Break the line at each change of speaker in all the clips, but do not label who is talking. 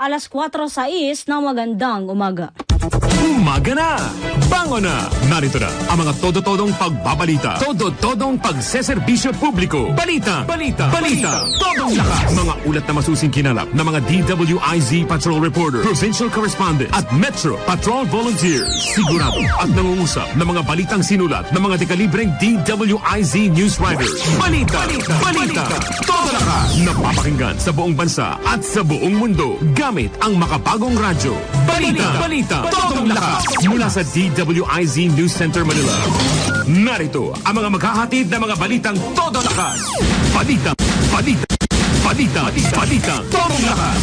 alas 4:06 ng magandang umaga.
Umaga na! Bango na! Narito na ang mga todo-todong pagbabalita. Todo-todong pagseserbisyo publiko. Balita! Balita! Balita! Todong lakas! Mga ulat na masusing kinalap ng mga DWIZ Patrol Reporter, Provincial Correspondent at Metro Patrol Volunteers. Sigurado at nangungusap ng mga balitang sinulat ng mga dekalibreng DWIZ News Writers. Balita! Balita! Balita! Todo lakas! Napapakinggan sa buong bansa at sa buong mundo gamit ang makabagong radyo. Balita! Balita! Todong lakas! Mula sa DWIZ News Center Manila. Narito ang mga maghahatid na mga balitang todo lakas. Balita! Balita! Balita! Balita! Todong lakas!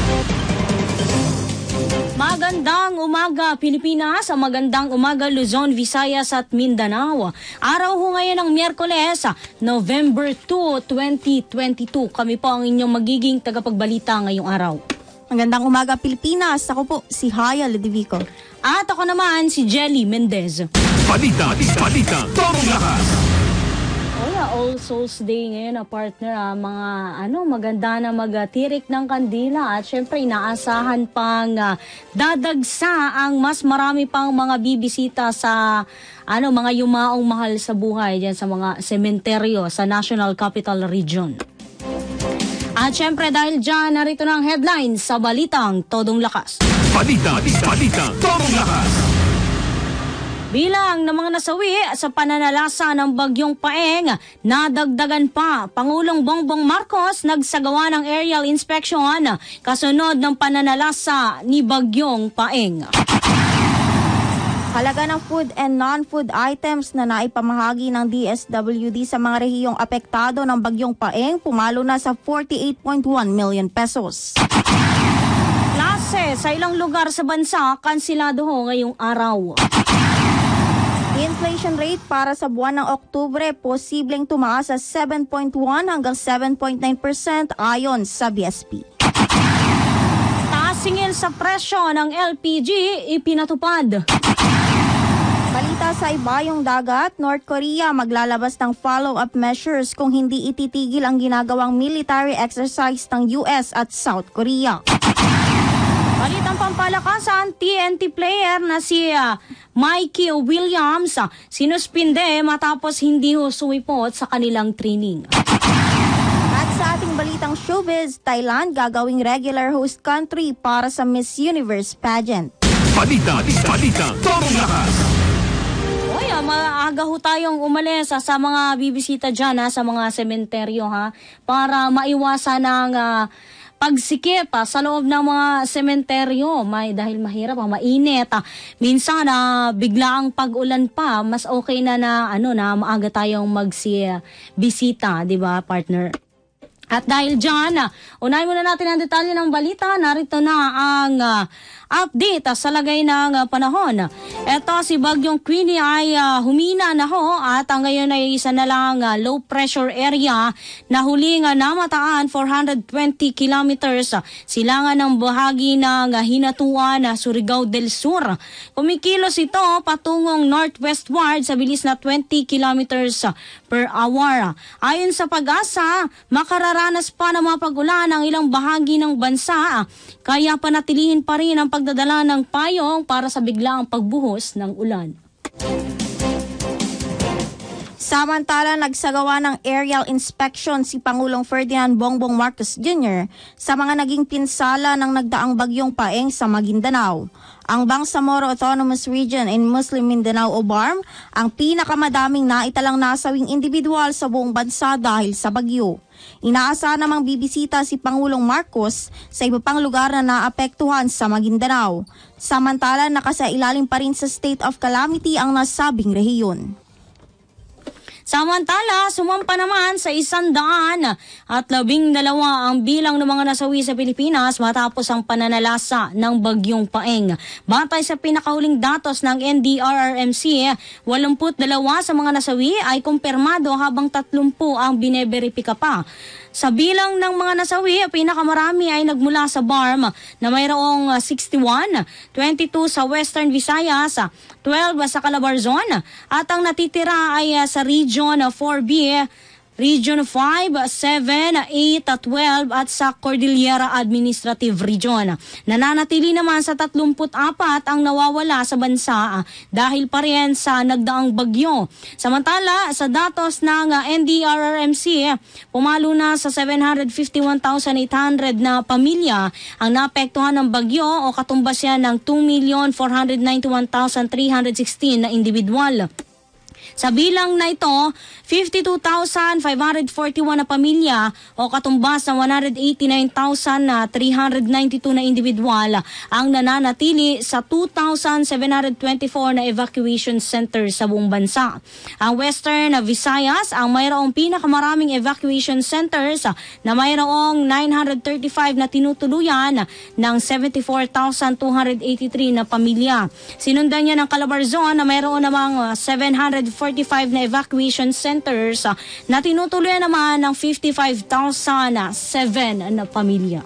Magandang umaga Pilipinas, magandang umaga Luzon, Visayas at Mindanao. Araw ho ngayon ng Miyerkules, November 2, 2022. Kami po ang inyong magiging tagapagbalita ngayong araw.
Magandang umaga Pilipinas, ako po si Haya Ludovico.
At ako naman si Jelly Mendez.
Balita! Balita! Todong lakas!
All Souls Day ngayon, partner, mga maganda na magtirik ng kandila at syempre inaasahan pang dadagsa ang mas marami pang mga bibisita sa mga yumaong mahal sa buhay diyan sa mga sementeryo sa National Capital Region. At syempre dahil dyan, narito na ang headlines sa Balitang Todong Lakas.
Balita! Balita! Todong lakas!
Bilang ng mga nasawi sa pananalasa ng Bagyong Paeng, nadagdagan pa. Pangulong Bongbong Marcos nagsagawa ng aerial inspection kasunod ng pananalasa ni Bagyong Paeng.
Halaga ng food and non-food items na naipamahagi ng DSWD sa mga rehiyong apektado ng Bagyong Paeng pumalo na sa 48.1 million pesos.
Klase sa ilang lugar sa bansa, kansilado ho ngayong araw.
Inflation rate para sa buwan ng Oktubre posibleng tumaas sa 7.1 hanggang 7.9% ayon sa BSP.
Taasingil sa presyo ng LPG ipinatupad.
Balita sa ibayong dagat, North Korea maglalabas ng follow-up measures kung hindi ititigil ang ginagawang military exercise ng US at South Korea.
Balitang pampalakasan, TNT player na si Mikey Williams sinuspinde matapos hindi sumipot sa kanilang training.
At sa ating balitang showbiz, Thailand gagawing regular host country para sa Miss Universe pageant.
Balita! Balita! Todong lakas!
Maaga ho tayong umalis sa mga bibisita dyan sa mga sementeryo para maiwasan ng pagsikip sa loob ng mga sementeryo. Dahil mahirap, mainit. Minsan biglaang pag-ulan pa, mas okay na maaga tayong magsibisita, di ba partner? At dahil dyan, unahin muna natin ang detalye ng balita. Narito na ang update sa lagay ng panahon. Ito si Bagyong Queenie ay humina na ho at ngayon ay isa na lang low pressure area na huling namataan 420 kilometers silangan ng bahagi ng hinatuan Surigao del Sur. Kumikilos ito patungong northwestward sa bilis na 20 kilometers per hour. Ayon sa Pag-asa, makararanas pa ng mga pag-ulan ang ilang bahagi ng bansa kaya panatilihin pa rin ang pagdadala ng payong para sa biglaang pagbuhos ng ulan.
Samantala, nagsagawa ng aerial inspection si Pangulong Ferdinand Bongbong Marcos Jr. sa mga naging pinsala ng nagdaang Bagyong Paeng sa Maguindanao. Ang Bangsamoro Autonomous Region in Muslim Mindanao o BARM ang pinakamadaming naitalang nasawing individual sa buong bansa dahil sa bagyo. Inaasahan namang bibisita si Pangulong Marcos sa iba pang lugar na naapektuhan sa Maguindanao. Samantala, nakasailalim pa rin sa state of calamity ang nasabing rehiyon.
Samantala, sumampa naman sa 112 ang bilang ng mga nasawi sa Pilipinas matapos ang pananalasa ng Bagyong Paeng. Batay sa pinakahuling datos ng NDRRMC, 82 sa mga nasawi ay kumpirmado habang 30 ang bineberipika pa. Sa bilang ng mga nasawi, pinakamarami ay nagmula sa BARM na mayroong 61, 22 sa Western Visayas, 12 sa Calabarzon at ang natitira ay sa Region 4B, Region 5, 7, 8, 12 at sa Cordillera Administrative Region. Nananatili naman sa 34 ang nawawala sa bansa dahil pa rin sa nagdaang bagyo. Samantala, sa datos ng NDRRMC, pumalo na sa 751,800 na pamilya ang naapektuhan ng bagyo o katumbas yan ng 2,491,316 na individual. Sa bilang na ito, 52,541 na pamilya o katumbas ng 189,392 na individual ang nananatili sa 2,724 na evacuation centers sa buong bansa. Ang Western Visayas ang mayroong pinakamaraming evacuation centers na mayroong 935 na tinutuluyan ng 74,283 na pamilya. Sinundan niya ng Calabarzon na mayroon namang 745 na evacuation centers na tinutuloy naman ng 55,007 na pamilya.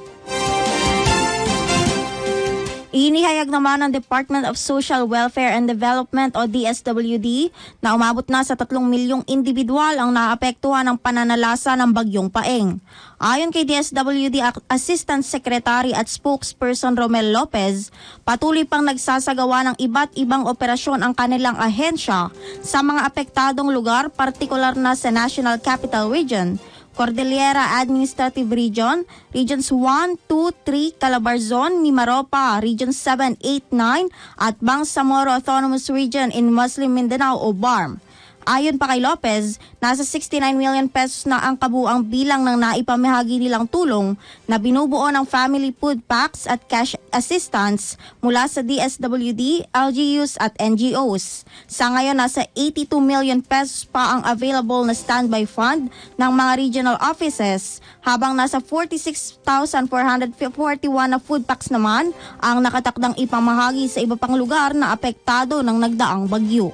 Inihayag naman ng Department of Social Welfare and Development o DSWD na umabot na sa 3 milyong individual ang naapektuhan ng pananalasa ng bagyong Paeng. Ayon kay DSWD Assistant Secretary at Spokesperson Romel Lopez, patuloy pang nagsasagawa ng iba't ibang operasyon ang kanilang ahensya sa mga apektadong lugar, partikular na sa National Capital Region, Cordillera Administrative Region, Regions 1, 2, 3, Calabarzon, Mimaropa, Region 7, 8, 9 at Bangsamoro Autonomous Region in Muslim Mindanao o BARM. Ayon pa kay Lopez, nasa 69 million pesos na ang kabuang bilang ng naipamahagi nilang tulong na binubuo ng family food packs at cash assistance mula sa DSWD, LGUs at NGOs. Sa ngayon, nasa 82 million pesos pa ang available na standby fund ng mga regional offices, habang nasa 46,441 na food packs naman ang nakatakdang ipamahagi sa iba pang lugar na apektado ng nagdaang bagyo.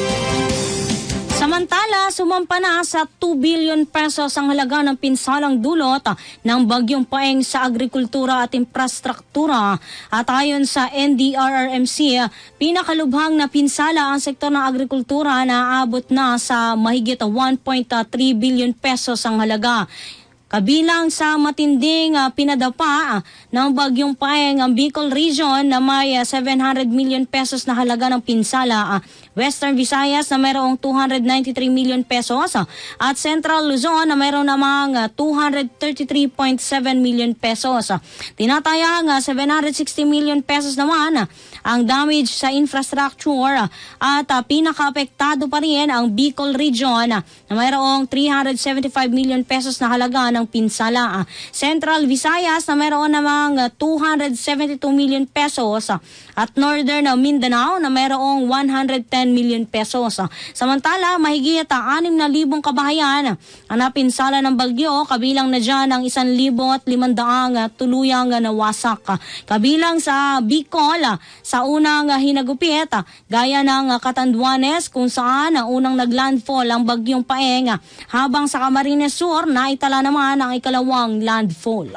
Samantala, sumampa na sa 2 billion pesos ang halaga ng pinsalang dulot ng bagyong Paeng sa agrikultura at infrastruktura. At ayon sa NDRRMC, pinakalubhang na pinsala ang sektor ng agrikultura na aabot na sa mahigit 1.3 billion pesos ang halaga. Kabilang sa matinding pinadapa ng bagyong Paeng ang Bicol Region na may 700 million pesos na halaga ng pinsala, Western Visayas na mayroong 293 million pesos at Central Luzon na mayroong namang 233.7 million pesos. Tinatayang 760 million pesos naman ang damage sa infrastructure at pinaka-apektado pa rin ang Bicol Region na mayroong 375 million pesos na halaga ng pinsala. Central Visayas na mayroon namang 272 million pesos at Northern Mindanao na mayroong 110 million pesos. Samantala, mahigit 6,000 kabahayan ang napinsala ng bagyo, kabilang na dyan ang 1,500 tuluyang nawasak. Kabilang sa Bicol, sa unang hinagupit, gaya ng Catanduanes kung saan unang naglandfall ang bagyong Paeng, habang sa Camarines Sur naitala naman ang ikalawang landfall.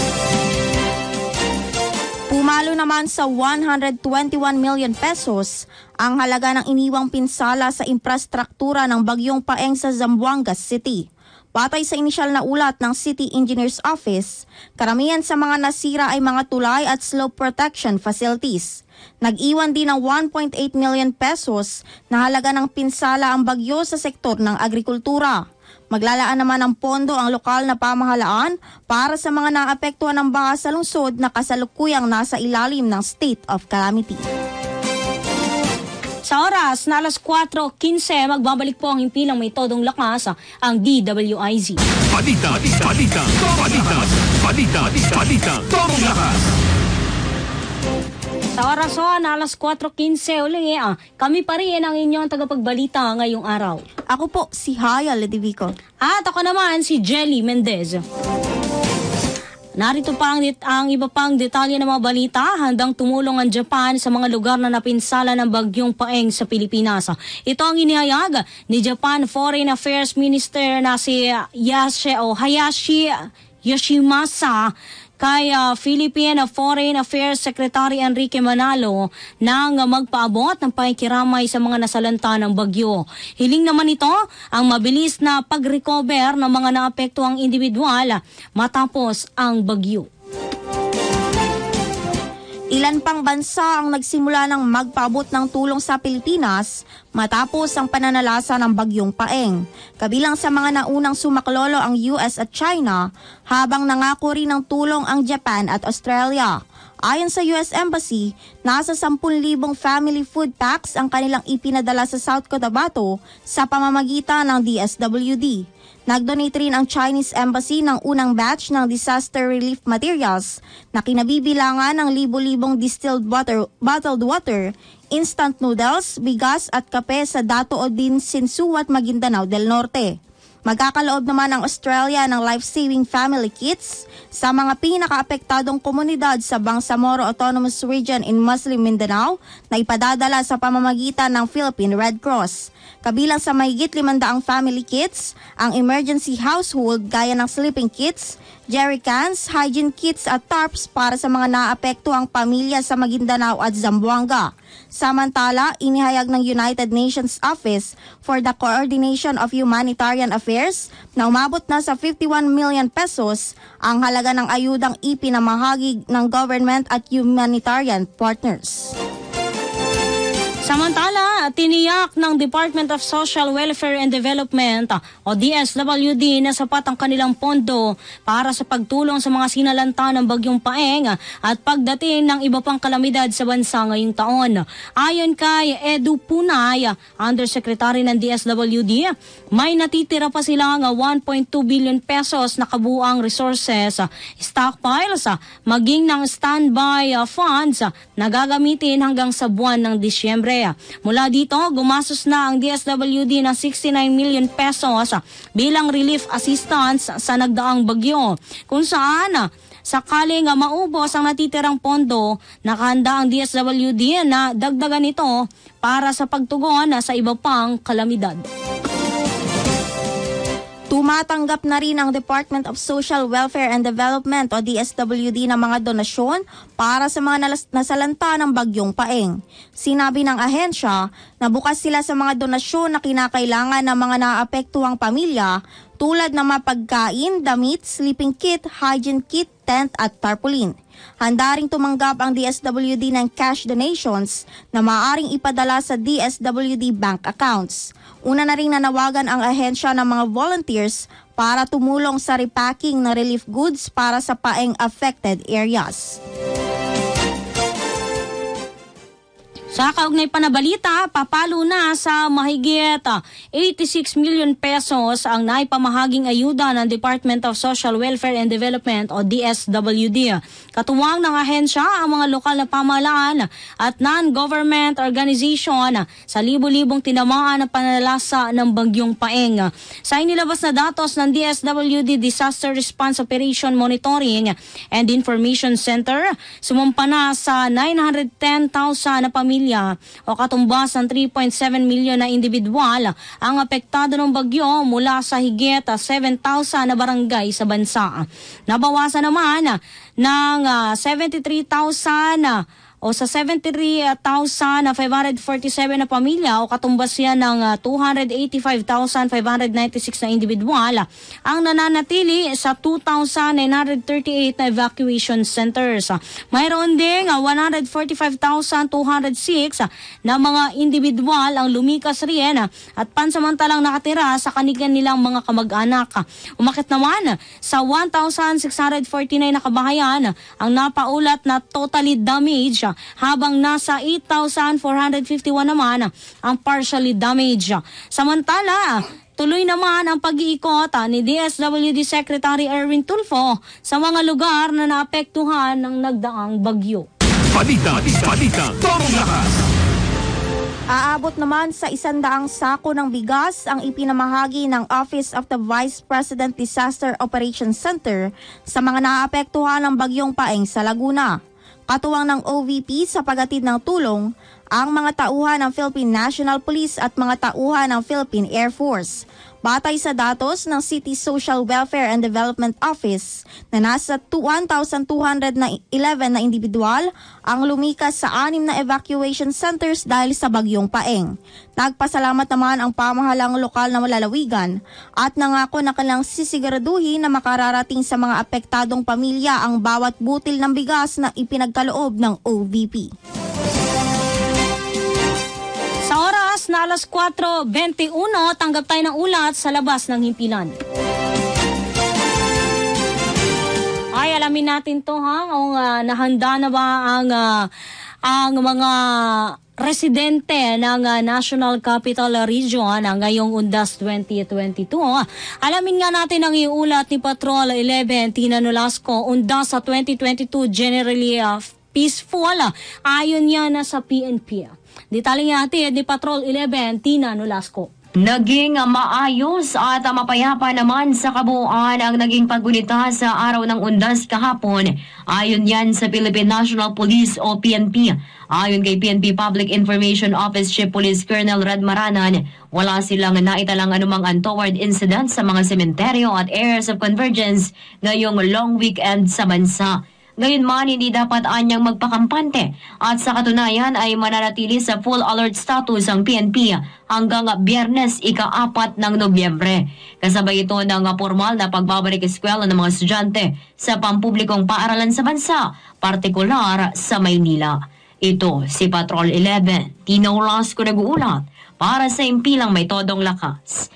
Pumalo naman sa 121 million pesos ang halaga ng iniwang pinsala sa infrastruktura ng bagyong Paeng sa Zamboanga City. Batay sa inisyal na ulat ng City Engineers Office, karamihan sa mga nasira ay mga tulay at slope protection facilities. Nag-iwan din ng 1.8 million pesos na halaga ng pinsala ang bagyo sa sektor ng agrikultura. Maglalaan naman ng pondo ang lokal na pamahalaan para sa mga naapektuhan ng baha sa lungsod na kasalukuyang nasa ilalim ng state of calamity.
Sa oras na alas 4:15, magbabalik po ang himpilang may todong lakas, ang DWIZ.
Balita, todong lakas.
Sa oras na alas 4:15 uli, kami pa rin ang inyong tagapagbalita ngayong araw.
Ako po si Haya Ledivico.
At ako naman si Jelly Mendez. Narito pa ang iba pang detalye ng mga balita. Handang tumulong ang Japan sa mga lugar na napinsala ng bagyong Paeng sa Pilipinas. Ito ang inihayag ni Japan Foreign Affairs Minister na si Hayashi Yoshimasa kay Philippine Foreign Affairs Secretary Enrique Manalo nang magpaabot ng pakikiramay sa mga nasalanta ng bagyo. Hiling naman ito ang mabilis na pag-recover ng mga naapektuhang individual matapos ang bagyo.
Ilan pang bansa ang nagsimula ng magpaabot ng tulong sa Pilipinas matapos ang pananalasa ng bagyong Paeng. Kabilang sa mga naunang sumaklolo ang US at China, habang nangako rin ng tulong ang Japan at Australia. Ayon sa US Embassy, nasa 10,000 family food packs ang kanilang ipinadala sa South Cotabato sa pamamagitan ng DSWD. Nag-donate rin ang Chinese Embassy ng unang batch ng disaster relief materials na kinabibilangan ng libo-libong distilled water, bottled water, instant noodles, bigas at kape sa Dato Odin, Sinsuat, Maguindanao del Norte. Magkakaloob naman ang Australia ng life-saving family kits sa mga pinakaapektadong komunidad sa Bangsamoro Autonomous Region in Muslim Mindanao na ipadadala sa pamamagitan ng Philippine Red Cross. Kabilang sa mahigit 500 family kits, ang emergency household gaya ng sleeping kits, jerrycans, hygiene kits at tarps para sa mga naapektuhang pamilya sa Maguindanao at Zamboanga. Samantala, inihayag ng United Nations Office for the Coordination of Humanitarian Affairs na umabot na sa 51 million pesos ang halaga ng ayudang ipinamahagi ng government at humanitarian partners.
Samantala, tiniyak ng Department of Social Welfare and Development o DSWD na sapat ang kanilang pondo para sa pagtulong sa mga sinalanta ng bagyong Paeng at pagdating ng iba pang kalamidad sa bansa ngayong taon. Ayon kay Edu Punay, Undersecretary ng DSWD, may natitira pa silang 1.2 billion pesos na kabuuang resources, stockpiles, maging ng standby funds na gagamitin hanggang sa buwan ng Disyembre. Mula dito, gumastos na ang DSWD ng 69 million pesos bilang relief assistance sa nagdaang bagyo, kung saan sakaling maubos ang natitirang pondo, nakahanda ang DSWD na dagdagan ito para sa pagtugon sa iba pang kalamidad.
Tumatanggap na rin ang Department of Social Welfare and Development o DSWD ng mga donasyon para sa mga nasalanta ng bagyong Paeng. Sinabi ng ahensya na bukas sila sa mga donasyon na kinakailangan ng mga naapektuhang pamilya tulad ng mapagkain, damit, sleeping kit, hygiene kit, tent at tarpaulin. Handa ring tumanggap ang DSWD ng cash donations na maaaring ipadala sa DSWD bank accounts. Una na ring nanawagan ang ahensya ng mga volunteers para tumulong sa repacking ng relief goods para sa Paeng affected areas.
Sa kaugnay pa na balita, papalo na sa mahigit 86 million pesos ang naipamahaging ayuda ng Department of Social Welfare and Development o DSWD. Katuwang ng ahensya ang mga lokal na pamahalaan at non-government organization sa libo-libong tinamaan ng panalasa ng bagyong Paeng. Sa inilabas na datos ng DSWD Disaster Response Operation Monitoring and Information Center, sumumpa na sa 910,000 na pamilya o katumbas ng 3.7 milyon na individual ang apektado ng bagyo mula sa higit 7,000 na barangay sa bansa. Nabawasan naman ng 73,000 o sa 73,547 na pamilya o katumbas yan ng 285,596 na individual ang nananatili sa 2,938 na evacuation centers. Mayroon ding 145,206 na mga individual ang lumikas riyan at pansamantalang nakatira sa kanilang mga kamag-anak. Umakit naman sa 1,649 na kabahayan ang napaulat na totally damaged habang nasa 8,451 naman ang partially damaged. Samantala, tuloy naman ang pag-iikot ni DSWD Secretary Erwin Tulfo sa mga lugar na naapektuhan ng nagdaang bagyo.
Balita, Tomong Lakas.
Aabot naman sa 100 sako ng bigas ang ipinamahagi ng Office of the Vice President Disaster Operations Center sa mga naapektuhan ng bagyong Paeng sa Laguna. Katuwang ng OVP sa paghatid ng tulong ang mga tauhan ng Philippine National Police at mga tauhan ng Philippine Air Force. Batay sa datos ng City Social Welfare and Development Office na nasa 1,211 na individual ang lumikas sa 6 na evacuation centers dahil sa bagyong Paeng. Nagpasalamat naman ang pamahalang lokal na malalawigan at nangako na kanilang sisiguraduhin na makararating sa mga apektadong pamilya ang bawat butil ng bigas na ipinagkaloob ng OVP.
Sa oras na alas 4:21, tanggap tayo ng ulat sa labas ng himpilan. Ay, alamin natin to kung nahanda na ba ang mga residente ng National Capital Region ngayong Undas 2022. Alamin nga natin ang iulat ni Patrol 11 Tina Nolasco. Undas sa 2022 generally peaceful ayon yan sa PNP. Detalye natin ni Patrol 11 Tina Nolasco.
Naging maayos at mapayapa naman sa kabuuan ang naging paggunita sa araw ng Undas kahapon. Ayon yan sa Philippine National Police o PNP. Ayon kay PNP Public Information Office Chief Police Colonel Red Maranan, wala silang naitalang anumang untoward incident sa mga sementeryo at areas of convergence ngayong long weekend sa bansa. Gayunman, hindi dapat anyang magpakampante at sa katunayan ay mananatili sa full alert status ang PNP hanggang Biyernes ika-4 ng Nobyembre. Kasabay ito ng formal na pagbabalik eskwela ng mga estudyante sa pampublikong paaralan sa bansa, partikular sa Maynila. Ito si Patrol 11, Tina Nolasco nag-uulat para sa impilang may todong lakas.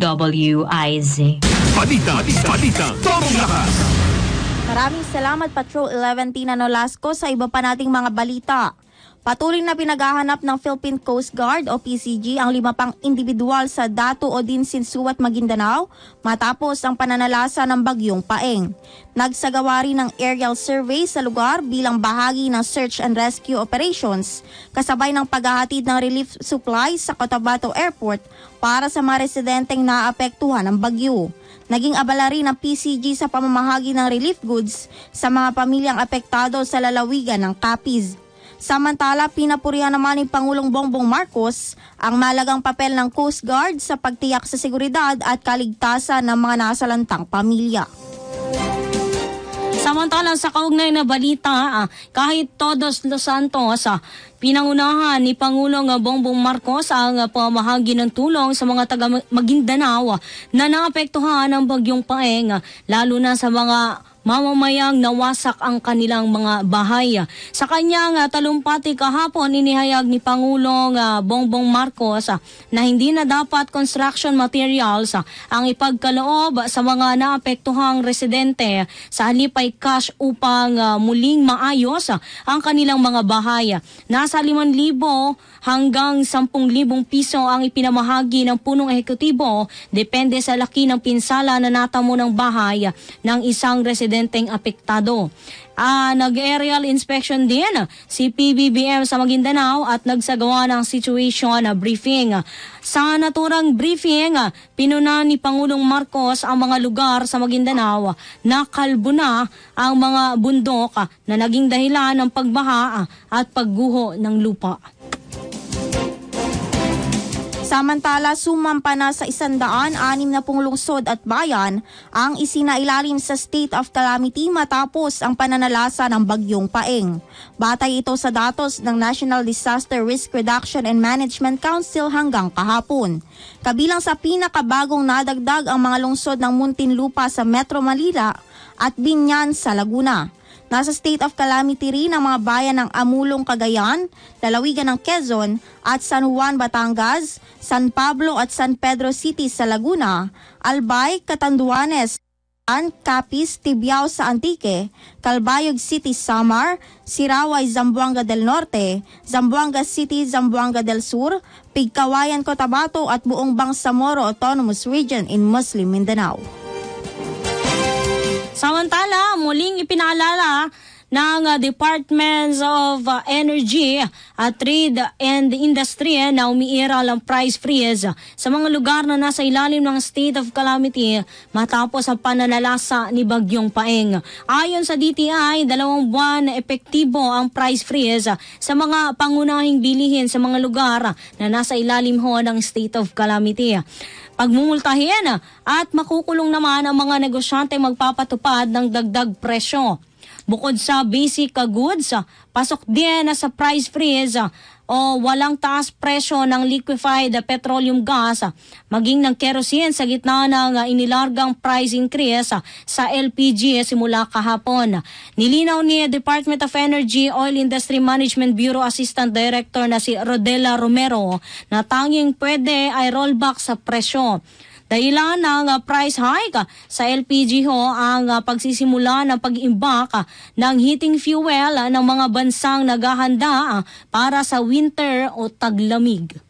DWIZ.
Balita, todong lakas.
Maraming salamat Patrol 11 Tina Nolasco sa iba pa nating mga balita. Patuloy na pinaghahanap ng Philippine Coast Guard o PCG ang 5 pang individual sa Datu Odinsin Suat, Maguindanao matapos ang pananalasa ng bagyong Paeng. Nagsagawa rin ng aerial survey sa lugar bilang bahagi ng search and rescue operations kasabay ng paghahatid ng relief supplies sa Cotabato Airport para sa mga residenteng naapektuhan ng bagyo. Naging abala rin ang PCG sa pamamahagi ng relief goods sa mga pamilyang apektado sa lalawigan ng Capiz. Samantala, pinapurihan naman ni Pangulong Bongbong Marcos ang malagang papel ng Coast Guard sa pagtiyak sa seguridad at kaligtasan ng mga nasalantang pamilya.
Samantala sa kaugnay na balita, kahit Todos Los Santos, pinangunahan ni Pangulong Bongbong Marcos ang pamahagi ng tulong sa mga taga Maguindanao na naapektuhan ng bagyong Paeng, lalo na sa mga mamamayang nawasak ang kanilang mga bahay. Sa kanyang talumpati kahapon, inihayag ni Pangulong Bongbong Marcos na hindi na dapat construction materials ang ipagkaloob sa mga naapektuhang residente, sa halip ay cash upang muling maayos ang kanilang mga bahay. Nasa 5,000 hanggang 10,000 piso ang ipinamahagi ng punong ehekutibo depende sa laki ng pinsala na natamo ng bahay ng isang residenteng apektado. Nag-aerial inspection din si PBBM sa Maguindanao at nagsagawa ng situation briefing. Sa naturang briefing, pinuna ni Pangulong Marcos ang mga lugar sa Maguindanao na kalbo na ang mga bundok na naging dahilan ng pagbaha at pagguho ng lupa.
Samantala, sumampa na sa 160 na lungsod at bayan ang isinailalim sa state of calamity matapos ang pananalasa ng bagyong Paeng. Batay ito sa datos ng National Disaster Risk Reduction and Management Council hanggang kahapon. Kabilang sa pinakabagong nadagdag ang mga lungsod ng Muntinlupa sa Metro Manila at Biñan sa Laguna. Nasa state of calamity rin ang mga bayan ng Amulong, Cagayan, lalawigan ng Quezon at San Juan, Batangas, San Pablo at San Pedro City sa Laguna, Albay, Catanduanes, Capiz, Tibiao sa Antique, Calbayog City, Samar, Siraway, Zamboanga del Norte, Zamboanga City, Zamboanga del Sur, Pigkawayan, Cotabato at buong Bangsamoro Autonomous Region in Muslim Mindanao.
Samantala, muling ipinaalala ng Departments of Energy, Trade and Industry na umiiral ang price freeze sa mga lugar na nasa ilalim ng state of calamity matapos ang pananalasa ni Bagyong Paeng. Ayon sa DTI, 2 buwan epektibo ang price freeze sa mga pangunahing bilihin sa mga lugar na nasa ilalim ho ng state of calamity. Pagmumultahin at makukulong naman ang mga negosyante magpapatupad ng dagdag presyo. Bukod sa basic goods, pasok din sa price freeze o walang taas presyo ng liquefied petroleum gas, maging ng kerosene sa gitna ng inilargang price increase sa LPG simula kahapon. Nilinaw ni Department of Energy Oil Industry Management Bureau Assistant Director na si Rodela Romero na tanging pwede ay rollback sa presyo. Dahilan ng price hike sa LPG ho ang pagsisimula ng pag-imbak ng heating fuel ng mga bansang naghahanda para sa winter o taglamig.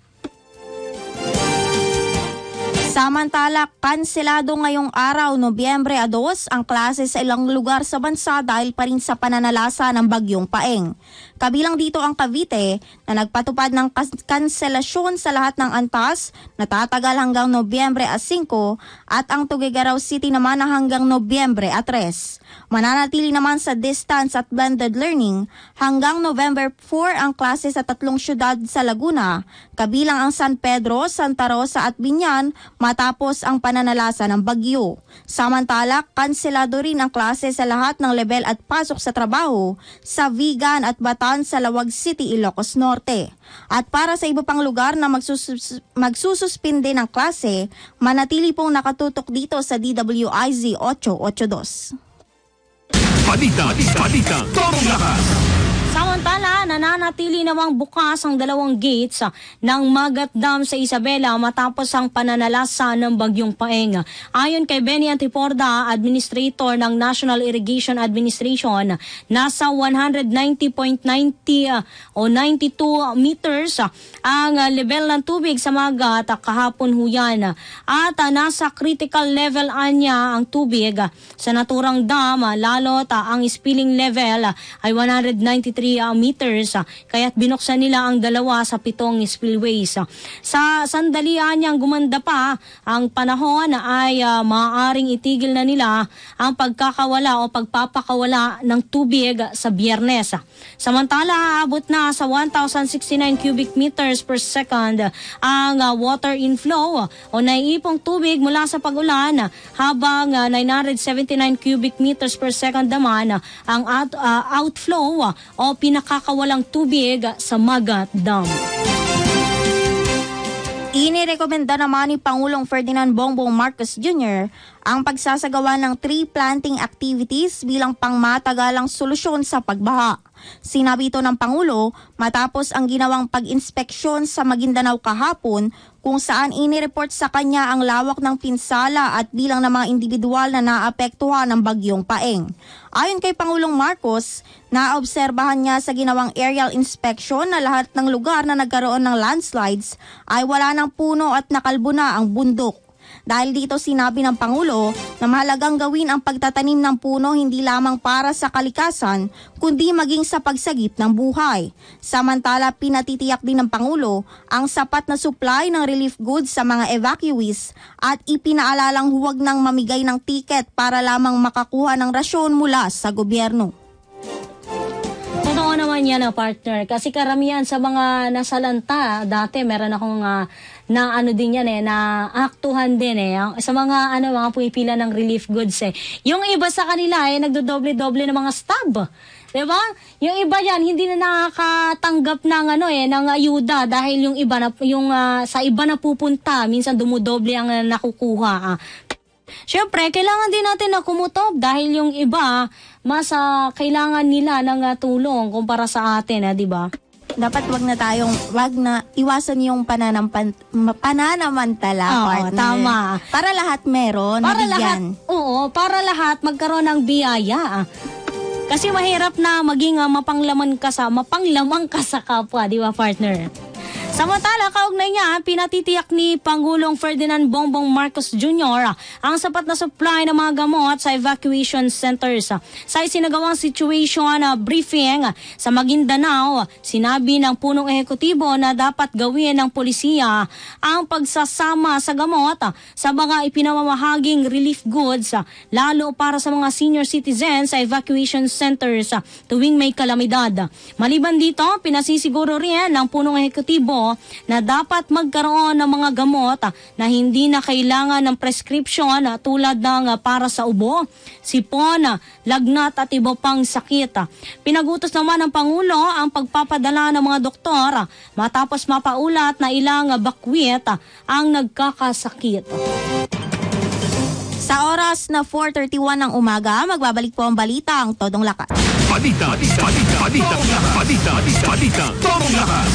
Samantala, kanselado ngayong araw, Nobyembre 2, ang klase sa ilang lugar sa bansa dahil pa rin sa pananalasa ng Bagyong Paeng. Kabilang dito ang Cavite na nagpatupad ng kanselasyon sa lahat ng antas na tatagal hanggang Nobyembre 5 at ang Tuguegarao City naman na hanggang Nobyembre 3. Mananatili naman sa distance at blended learning hanggang November 4 ang klase sa 3 syudad sa Laguna, kabilang ang San Pedro, Santa Rosa at Biñan matapos ang pananalasa ng bagyo. Samantala, kanselado rin ang klase sa lahat ng level at pasok sa trabaho sa Vigan at Bataan sa Lawag City, Ilocos Norte. At para sa iba pang lugar na magsususpinde ng klase, manatili pong nakatutok dito sa DWIZ 882.
Balita, Todong Lakas.
Samantala, nananatili namang bukas ang 2 gates ng Magat Dam sa Isabela matapos ang pananalasa ng Bagyong Paeng. Ayon kay Benny Antiporda, Administrator ng National Irrigation Administration, nasa 190.90 o 92 meters ang level ng tubig sa Magat kahapon huyan. At nasa critical level anya ang tubig sa naturang dam, lalo't ang spilling level ay 193 meters, kaya't binuksan nila ang 2 sa 7 spillways. Sa sandalian niyang gumanda pa ang panahon ay maaaring itigil na nila ang pagkakawala o pagpapakawala ng tubig sa Biyernes. Samantala, aabot na sa 1,069 cubic meters per second ang water inflow o naiipong tubig mula sa pag-ulan, habang 979 cubic meters per second naman ang outflow o pinakakawalang tubig sa Magat Dam.
Inirekomenda naman ni Pangulong Ferdinand Bongbong Marcos Jr. ang pagsasagawa ng tree planting activities bilang pangmatagalang solusyon sa pagbaha. Sinabi ito ng Pangulo matapos ang ginawang pag-inspeksyon sa Maguindanao kahapon, kung saan inireport sa kanya ang lawak ng pinsala at bilang ng mga individual na naapektuhan ng Bagyong Paeng. Ayon kay Pangulong Marcos, naobserbahan niya sa ginawang aerial inspection na lahat ng lugar na nagkaroon ng landslides ay wala ng puno at nakalbo na ang bundok. Dahil dito sinabi ng Pangulo na mahalagang gawin ang pagtatanim ng puno hindi lamang para sa kalikasan kundi maging sa pagsagip ng buhay. Samantala, pinatitiyak din ng Pangulo ang sapat na supply ng relief goods sa mga evacuees at ipinaalalang huwag nang mamigay ng tiket para lamang makakuha ng rasyon mula sa gobyerno.
Totoo naman yan, partner. Kasi karamihan sa mga nasalanta, dati meron akong na ano din yan na aktuhan din sa mga mga pumipila ng relief goods Yung iba sa kanila nagdodoble-doble ng mga stab. 'Di ba? Yung iba yan hindi na nakakatanggap ng ng ayuda dahil yung iba na sa iba na pupunta, minsan dumudoble ang nakukuha. Syempre, kailangan din natin na kumutob dahil yung iba mas kailangan nila ng tulong kumpara sa atin, 'di ba?
Dapat wag na iwasan yung pananamantala, partner.
Tama.
Para lahat meron,
para
nabigyan.
Para lahat magkaroon ng biyaya. Kasi mahirap na maging mapanglamang ka sa kapwa, di ba, partner? Samantala, kaugnay niya, pinatitiyak ni Pangulong Ferdinand Bongbong Marcos Jr. ang sapat na supply ng mga gamot sa evacuation centers. Sa isinagawang situation briefing sa Maguindanao, sinabi ng punong ehekutibo na dapat gawin ng polisiya ang pagsasama sa gamot sa mga ipinamamahaging relief goods, lalo para sa mga senior citizens sa evacuation centers tuwing may kalamidad. Maliban dito, pinasisiguro rin ng punong ehekutibo na dapat magkaroon ng mga gamot na hindi na kailangan ng prescription tulad ng para sa ubo, sipon, lagnat at iba pang sakit. Pinagutos naman ng Pangulo ang pagpapadala ng mga doktor matapos mapaulat na ilang bakwit ang nagkakasakit.
Sa oras na 4:31 ng umaga, magbabalik po ang balita, ang Todong Lakas.
Balita. Todong lakas.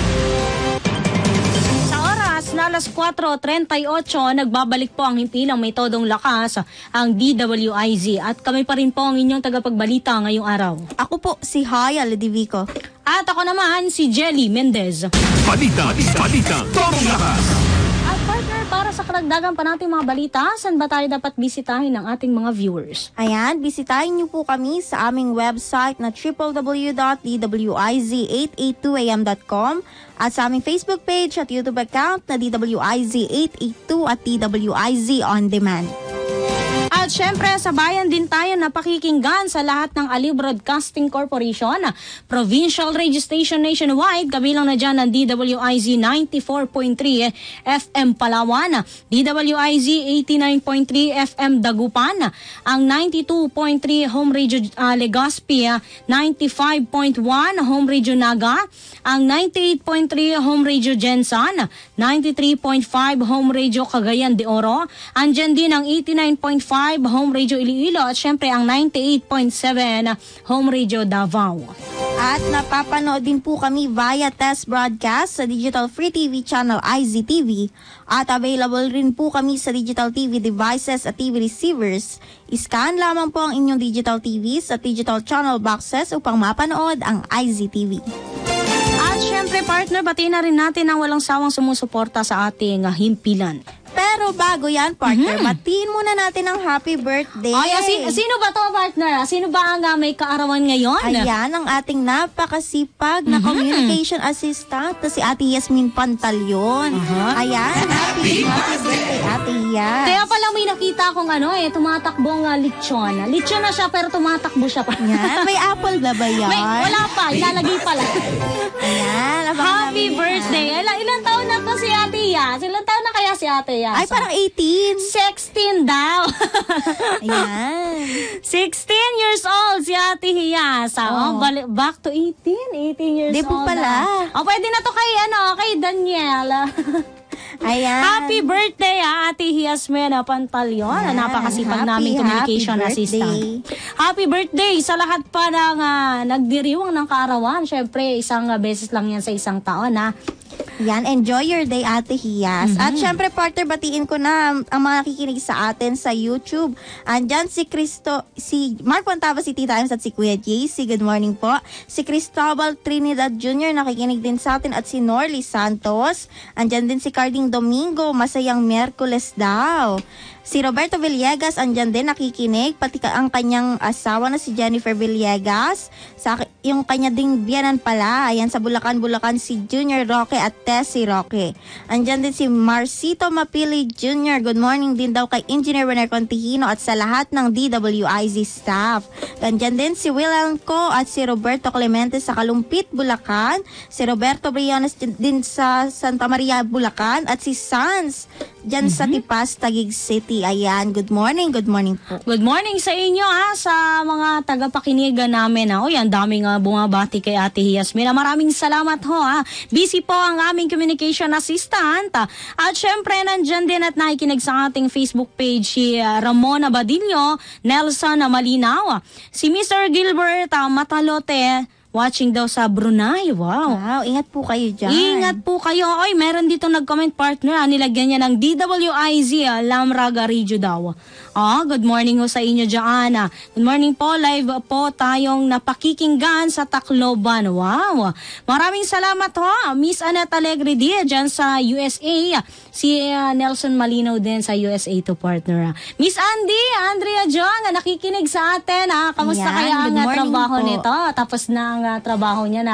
Sa oras na alas 4:38, nagbabalik po ang himpilang may todong lakas, ang DWIZ. At kami pa rin po ang inyong tagapagbalita ngayong araw.
Ako po si Haya Ledivico.
At ako naman si Jelly Mendez.
Balita. Todong lakas.
At partner, para sa karagdagan pa nating mga balita, saan ba tayo dapat bisitahin ng ating mga viewers?
Ayan, bisitahin niyo po kami sa aming website na www.dwiz882am.com at sa aming Facebook page at YouTube account na DWIZ882 at DWIZ On Demand.
At syempre, sa bayan din tayo napakikinggan sa lahat ng Ali Broadcasting Corporation, provincial radio station nationwide, kabilang na dyan ang DWIZ 94.3 FM Palawan, DWIZ 89.3 FM Dagupan, ang 92.3 Home Radio Legazpi, 95.1 Home Radio Naga, ang 98.3 Home Radio Jensan, 93.5 Home Radio Cagayan de Oro, andyan din ang 89.5 Home Radio Iloilo at syempre ang 98.7 Home Radio Davao.
At napapanood din po kami via test broadcast sa Digital Free TV channel IZTV at available rin po kami sa digital TV devices at TV receivers. Iscan lamang po ang inyong digital TVs at digital channel boxes upang mapanood ang IZTV.
At syempre partner, batiin na rin natin ang walang sawang sumusuporta sa ating himpilan.
Pero bago yan, partner, batiin muna natin ang happy birthday.
Ay, sino ba to, partner? Sino ba ang may kaarawan ngayon?
Ayan, ang ating napakasipag na communication assistant na si Ate Yasmin Pantalyon. Ayan, happy birthday, Ate Yas.
Kaya pala may nakita akong tumatakbong lechon. Lechon na siya pero tumatakbo siya pa.
Yan, may apple ba ba yan?
Wala pa, ilalagay pala.
Ayan,
Happy birthday. Ilang taon na to si Ate Yas? Ilang taon na kaya si Ate Yas?
Ay, parang 18.
16 daw.
Ayan.
16 years old si Ate Yas. Back to 18 years
Di
old.
po pala.
Pwede na to kay Daniel.
Ayan.
Happy birthday, Ate Yasmin Pantalyon.
Ayan.
Napakasipag naming communication
happy
assistant. Happy birthday sa lahat pa ng nagdiriwang ng kaarawan. Syempre, isang beses lang yan sa isang taon, ha?
Yan, enjoy your day, Ate Hiyas. At syempre, partner, batiin ko na ang mga nakikinig sa atin sa YouTube. Andyan si Mark Pantava, si Tita Ims at si Kuya JC. Good morning po. Si Cristobal Trinidad Jr. nakikinig din sa atin at si Norly Santos. Andyan din si Carding Domingo, masayang Miyerkules daw. Si Roberto Villegas, andyan din nakikinig, pati ang kanyang asawa na si Jennifer Villegas, yung kanya ding biyanan pala, ayan sa Bulacan, si Junior Roque at Tessie Roque. Andyan din si Marcito Mapili Jr. Good morning din daw kay Engineer Rener Contihino at sa lahat ng DWIZ staff. Andyan din si William Co at si Roberto Clemente sa Kalumpit, Bulacan, si Roberto Briones din sa Santa Maria, Bulacan, at si Sans dyan sa Tipas, Taguig City. Ayan, good morning po.
Good morning sa inyo sa mga tagapakinigan namin. Yan, daming bumabati kay Ate Yasmin. Maraming salamat ho. Busy po ang aming communication assistant. At syempre, nandyan din at nakikinig sa ating Facebook page si Ramon Abadillo, Nelson Malinaw, si Mr. Gilbert Matalote, watching daw sa Brunei. Wow.
Wow, ingat po kayo dyan.
Ingat po kayo. Oy, meron dito nag-comment partner. Nilagyan niya ng DWIZ, Lamraga Radio daw. Good morning ho sa inyo dyan. Good morning po. Live po tayong napakikinggan sa Tacloban. Wow. Maraming salamat ho. Miss Annette Alegre dyan sa USA. Si Nelson Malinaw din sa USA to partner. Miss Andrea Jong, nakikinig sa atin. Kamusta
Ayan,
kaya ang
good morning
trabaho
po.
nito? Tapos na ang trabaho niya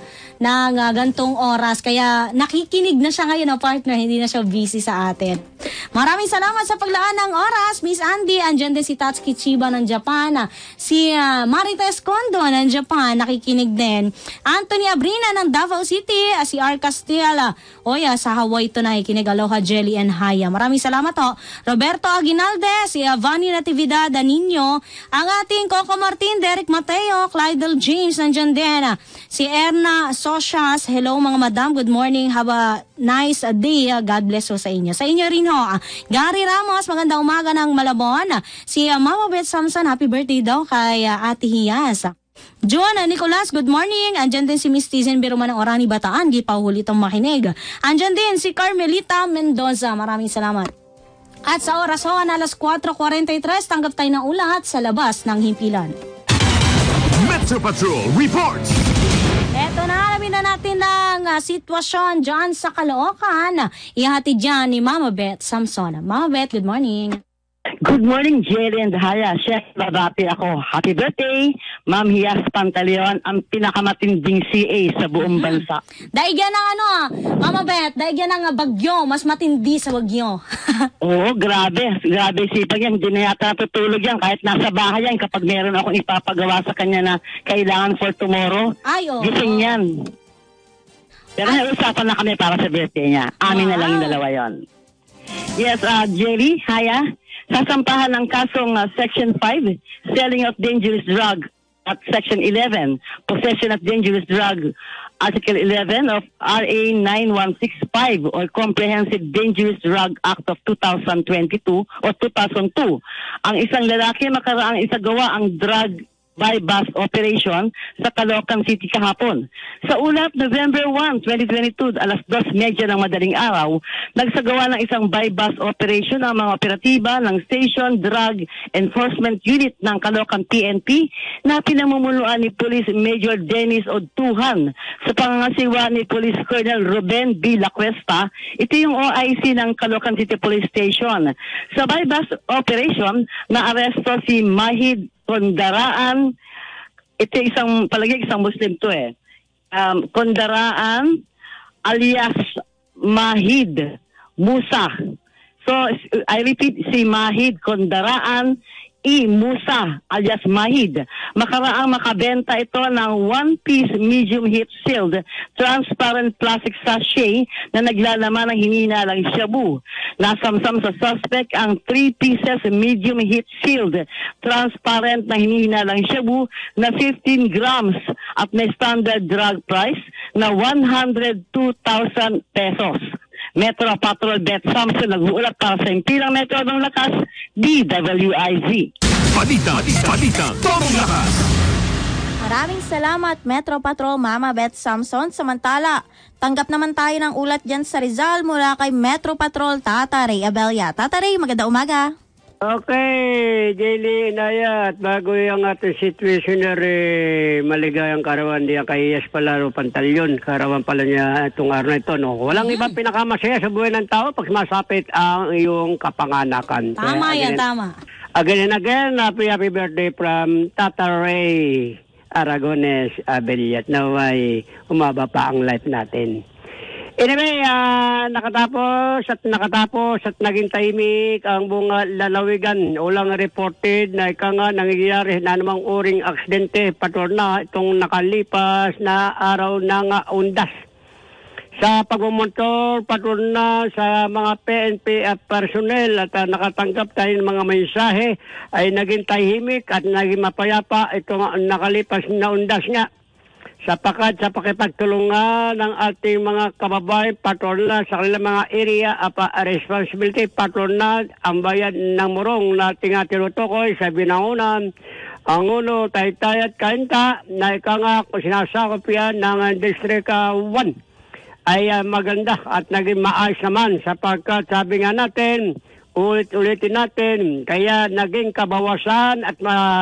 ng gantong oras. Kaya nakikinig na siya ngayon, partner. Hindi na siya busy sa atin. Maraming salamat sa paglaan ng oras, Miss Andy. Andyan din si Tatsuki Chiba ng Japan. Si Marites Kondo ng Japan, nakikinig din. Anthony Abrina ng Davao City. Si R. Castilla. Sa Hawaii ito nakikinig. Aloha Jelly and Haya. Maraming salamat ho. Roberto Aguinalde, si Vani Natividad Nino. Ang ating Coco Martin, Derek Mateo, Clydel James, nandyan din. Si Erna Socias, hello mga madam, good morning, have a nice day, God bless ho sa inyo. Sa inyo rin ho, Gary Ramos, magandang umaga ng Malabon. Si Mama Beth Samson, happy birthday daw kay Ate Hiyas. John Nicolas, good morning. Andyan din si Miss Tizen Biruman ng Orani Bataan, gipahuli itong makinig. Andyan din si Carmelita Mendoza, maraming salamat. At sa oras ho, alas 4:43, tanggap tayo ng ulat sa labas ng himpilan.
Metro Patrol reports.
Eto na, alamin na natin ang sitwasyon dyan sa Caloocan. Ihatid dyan ni Mama Beth Samson. Mama Beth, good morning.
Good morning, Jerry and Haya. Chef, babati ako. Happy birthday, Ma'am Hias Pantaleon, ang pinakamatinding CA sa buong bansa.
Daigyan ng Mama Beth, daigyan ng bagyo, mas matindi sa bagyo.
Oo, grabe. Grabe sipag yan. Hindi na yata natutulog yan. Kahit nasa bahay yan, kapag meron akong ipapagawa sa kanya na kailangan for tomorrow,
Ay, oo.
gising yan. Pero usapan na kami para sa birthday niya. Amin na lang yung dalawa yon. Yes, Jerry, Haya, sasampahan ng kasong Section 5, selling of dangerous drug at Section 11, possession of dangerous drug, Article 11 of RA 9165 or Comprehensive Dangerous Drug Act of 2022 o 2002. Ang isang lalaki makaraang isagawa ang drug buy-bust operation sa Caloocan City kahapon. Sa ulat, November 1, 2022, alas 2:30 ng madaling araw, nagsagawa ng isang buy-bust operation ang mga operatiba ng Station Drug Enforcement Unit ng Caloocan PNP na pinamumunuan ni Police Major Dennis Odtuhan sa pangangasiwa ni Police Colonel Ruben B. Lacuesta. Ito yung OIC ng Caloocan City Police Station. Sa buy-bust operation, naaresto si Mahid Kondaraan, ito isang Muslim to Kondaraan alias Mahid Musa. So, I repeat, si Mahid Kondaraan Musa alias Mahid. Makaraang makabenta ito ng one-piece medium heat sealed transparent plastic sachet na naglalaman ng hinihinalang shabu. Nasamsam sa suspect ang 3 pieces medium heat sealed transparent na hinihinalang shabu na 15 grams at may standard drug price na 102,000 pesos. Metro Patrol Beth Samson nag-uulat para sa Impilang Metro ng Lakas, DWIZ.
Balita, Todong Lakas.
Maraming salamat, Metro Patrol Mama Beth Samson. Samantala, tanggap naman tayo ng ulat dyan sa Rizal mula kay Metro Patrol Tata Ray Abella. Tata Ray, magandang umaga.
Okay, Jelly Inayat, bago yung ating situation na maligayang karawan diya kay Yes Palaro Pantalyon. Karawan pala niya itong araw na ito. No? Walang ibang pinakamasaya sa buhay ng tao pag masapit ang iyong kapanganakan.
Tama yan, tama.
Again and again, happy birthday from Tata Ray Aragones Abellat. Naway umaba pa ang life natin. Anyway, nakatapos at naging tahimik ang buong lalawigan. Ulang reported na nangyayari na namang uring aksidente patrol na itong nakalipas na araw ng undas. Sa pagmumotor, patrol na sa mga PNP at personnel at nakatanggap tayo ng mga mensahe ay naging tahimik at naging mapayapa itong nakalipas na undas nga. Sapagkat sa pakipagtulungan ng ating mga kababayan, patrol na sa kanilang mga area at responsibility, patrol na ang bayan ng Morong na ating tinutukoy sa Binangonan, Angulo, Taytay at Kainta na ika nga kung sinasakop yan ng District 1 ay maganda at naging maayos naman sapagkat sabi nga natin, ulit-ulitin natin, kaya naging kabawasan at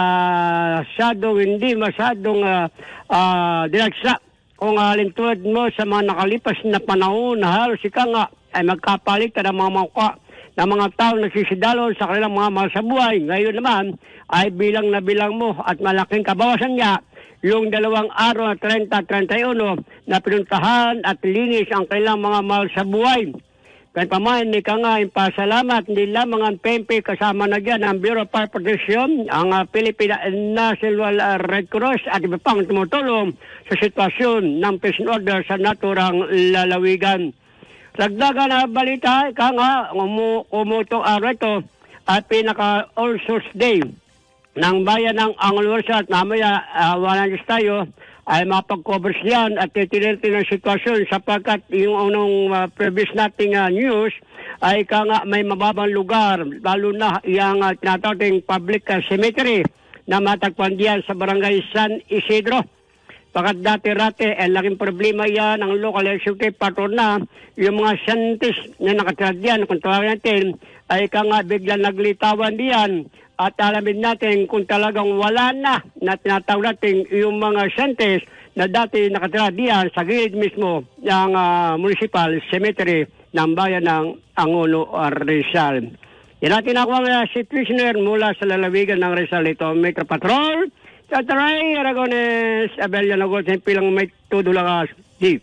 hindi masyadong dilagsa. Kung lintulad mo sa mga nakalipas na panahon na halos ika nga ay magkapalitan ng mga mukha ng mga tao nagsisidalo sa kanilang mga mahal sa buhay. Ngayon naman ay bilang na bilang mo at malaking kabawasan niya yung 2 araw na 30-31 na pinuntahan at linis ang kanilang mga mahal sa buhay. Kaya pamahin, ika nga impasalamat hindi lamang ang PNP kasama na dyan ang Bureau of Fire Protection, ang Philippine National Red Cross at iba pang tumutulong sa sitwasyon ng peace and order sa naturang lalawigan. Dagdagan na balita, ika nga umutong araw ito at pinaka All Souls Day ng bayan ng Anglorsa at mamaya wala Diyos tayo ay mapag-cover yan at titinilti ng sitwasyon sapagkat yung unong previous nating news ay nga may mababang lugar lalo na yung tinatawag public cemetery na matagpuan diyan sa barangay San Isidro. Pagkat dati-rati laking problema yan ang local executive patron na yung mga scientists na nakatira diyan kung tawagin natin ay nga biglang naglitawan diyan. At alamin natin kung talagang wala na tinatawag natin yung mga scientists na dati nakatira diyan sa gilid mismo ng municipal cemetery ng bayan ng Angulo, Rizal. Yan natin ako ang situationer mula sa lalawigan ng Rizal. Ito, Metro Patrol, Tataray, Aragones, Abella Nagol, pilang may tudulakas,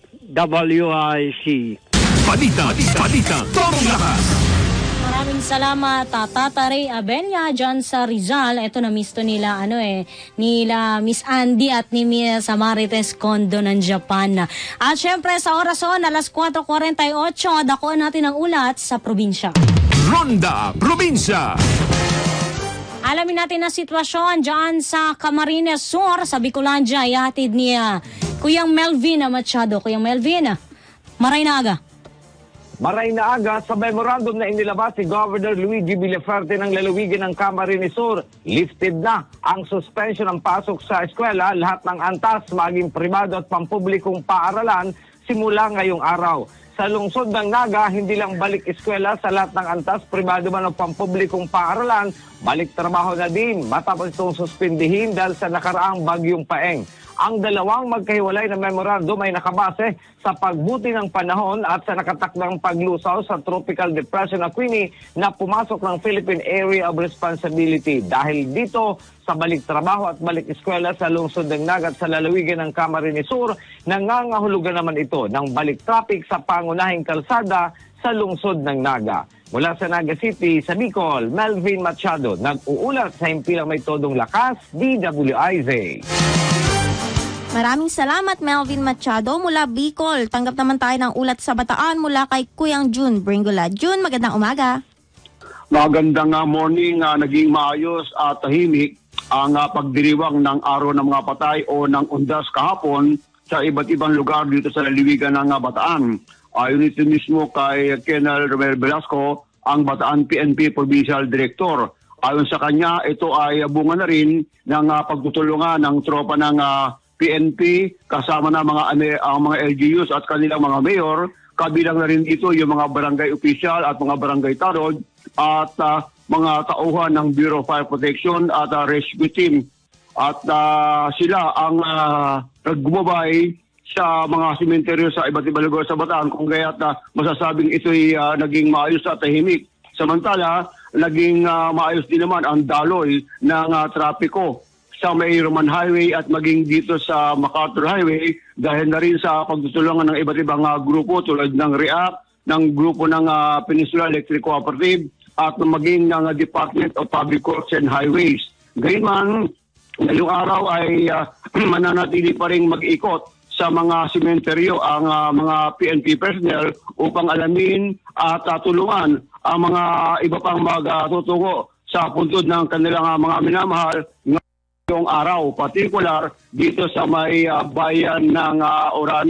DWIC.
Balita, Torong Lakas.
Maraming salamat, Tata Ray Abella dyan sa Rizal. Ito na misto nila, nila Miss Andy at ni Miss Samarites Kondo ng Japan. At syempre sa orason, alas 4:48, dakuan natin ang ulat sa probinsya.
Ronda Probinsya.
Alamin natin ang sitwasyon dyan sa Camarines Sur, sa Bicolandia. Ihatid ni Kuyang Melvin Machado. Kuyang Melvin, maray na aga.
Maray na aga sa memorandum na inilabas si Governor Luigi Villaferte ng lalawigan ng Camarines Sur, lifted na ang suspension ng pasok sa eskwela, lahat ng antas, maging pribado at pampublikong paaralan simula ngayong araw. Sa lungsod ng Naga, hindi lang balik eskwela sa lahat ng antas, pribado man o pampublikong paaralan, balik trabaho na din matapos itong suspindihin dahil sa nakaraang bagyong Paeng. Ang dalawang magkahiwalay na memorandum ay nakabase sa pagbuti ng panahon at sa nakatakdang paglusaw sa Tropical Depression Aquini na pumasok ng Philippine Area of Responsibility. Dahil dito sa balik trabaho at balik eskwela sa lungsod ng Naga at sa lalawigan ng Camarines Sur, nangangahulugan naman ito ng balik traffic sa pangunahing kalsada sa lungsod ng Naga. Mula sa Naga City, sa Bicol, Melvin Machado, nag-uulat sa himpilang may todong lakas, DWIZ.
Maraming salamat Melvin Machado mula Bicol. Tanggap naman tayo ng ulat sa Bataan mula kay Kuyang June Bringola. June, magandang umaga.
Magandang morning, naging maayos at tahimik ang pagdiriwang ng araw ng mga patay o ng undas kahapon sa iba't ibang lugar dito sa lalawigan ng Bataan. Ayon ito mismo kay Colonel Romel Velasco, ang Bataan PNP Provincial Director. Ayon sa kanya, ito ay bunga na rin ng pagtutulungan ng tropa ng PNP kasama na mga LGUs at kanilang mga mayor, kabilang na rin dito yung mga barangay official at mga barangay tarod at mga tauhan ng Bureau of Fire Protection at rescue team. At sila ang naggumabay sa mga sementeryo sa iba't ibang lugar sa Bataan kung kaya't masasabing ito'y naging maayos at tahimik. Samantala, naging maayos din naman ang daloy ng trapiko sa may Roman Highway at maging dito sa MacArthur Highway dahil na rin sa pagtutulungan ng iba't ibang grupo tulad ng REACT, ng grupo ng Peninsula Electric Cooperative at maging ng Department of Public Works and Highways. Gayunman, ngayong araw ay mananatili pa rin mag-ikot sa mga sementeryo ang mga PNP personnel upang alamin at tulungan ang mga iba pang magtutungo sa puntod ng kanilang mga minamahal ngayong araw, particular dito sa may bayan ng Orani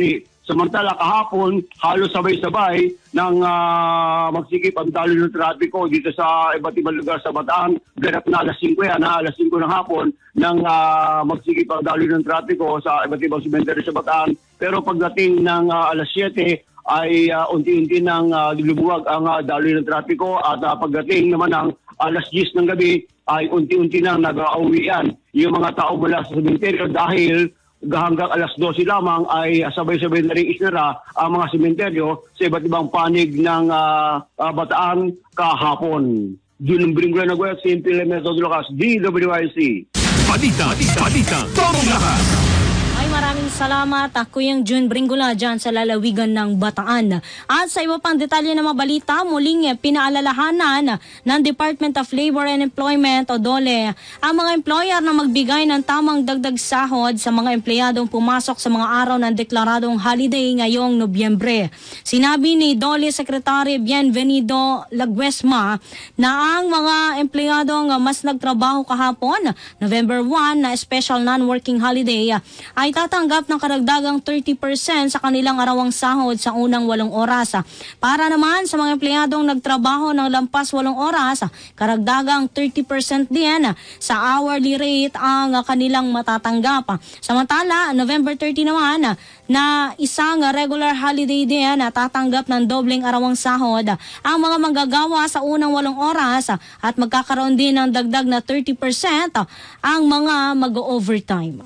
Samantala kahapon, halos sabay-sabay ng magsikip ang daloy ng trapiko dito sa iba't ibang lugar sa Bataan. Ganap na alas 5 yan, alas 5 ng hapon nang magsikip ang daloy ng trapiko sa iba't ibang sementeryo sa Bataan. Pero pagdating ng alas 7 ay unti-unti nang lulubuwag ang daloy ng trapiko at pagdating naman ng alas 10 ng gabi ay unti-unti nang nag-auwian yung mga tao mula sa sementeryo dahil hanggang alas 12 lamang ay sabay-sabay na rin isnara ang mga sementeryo sa iba't ibang panig ng Bataan kahapon. Jun Bringuela Naguet, Simple Elementos Lucas, DWIC.
Balita, totoo lakas.
Ay maraming salamat Kuyang June Bringula dyan sa lalawigan ng Bataan. At sa iba pang detalye ng mga balita, muling pinaalalahanan ng Department of Labor and Employment o DOLE ang mga employer na magbigay ng tamang dagdag sahod sa mga empleyadong pumasok sa mga araw ng deklaradong holiday ngayong Nobyembre. Sinabi ni DOLE Secretary Bienvenido Laguesma na ang mga empleyadong mas nagtrabaho kahapon, November 1 na special non-working holiday, ay tatanggap ng karagdagang 30% sa kanilang arawang sahod sa unang 8 oras. Para naman sa mga empleyadong nagtrabaho ng lampas 8 oras, karagdagang 30% din sa hourly rate ang kanilang matatanggap. Samantala, November 30 naman na isang regular holiday din na tatanggap ng dobleng arawang sahod ang mga manggagawa sa unang 8 oras at magkakaroon din ng dagdag na 30% ang mga mag-overtime.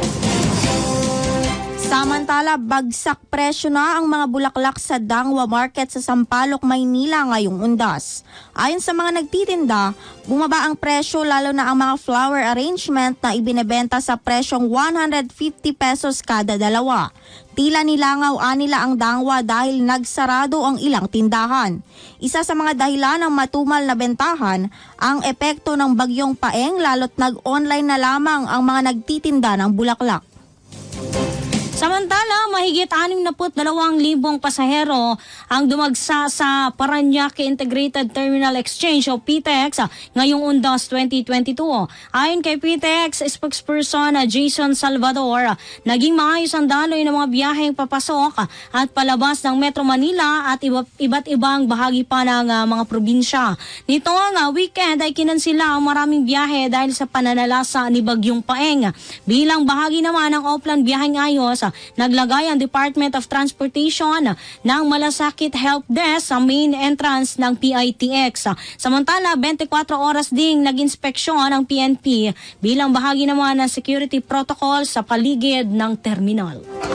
Samantala, bagsak presyo na ang mga bulaklak sa Dangwa Market sa Sampaloc, Maynila ngayong Undas. Ayon sa mga nagtitinda, bumaba ang presyo lalo na ang mga flower arrangement na ibinebenta sa presyong 150 pesos kada dalawa. Tila nilangaw nila ang Dangwa dahil nagsarado ang ilang tindahan. Isa sa mga dahilan ng matumal na bentahan ang epekto ng bagyong Paeng lalo't nag-online na lamang ang mga nagtitinda ng bulaklak.
Samantala, mahigit 62,000 pasahero ang dumagsa sa Parañaque Integrated Terminal Exchange o PTEX ngayong Undas 2022. Ayon kay PTEX spokesperson Jason Salvador, naging maayos ang daloy ng mga biyaheng papasok at palabas ng Metro Manila at iba't ibang bahagi pa ng mga probinsya. Nito ang weekend ay kinansila ang maraming biyahe dahil sa pananalasa ni Bagyong Paeng. Bilang bahagi naman ng Oplan Biyaheng Ayos, naglagay ang Department of Transportation ng Malasakit Help Desk sa main entrance ng PITX. Samantala, 24 oras ding nag-inspeksyon ang PNP bilang bahagi naman ng security protocol sa paligid ng terminal.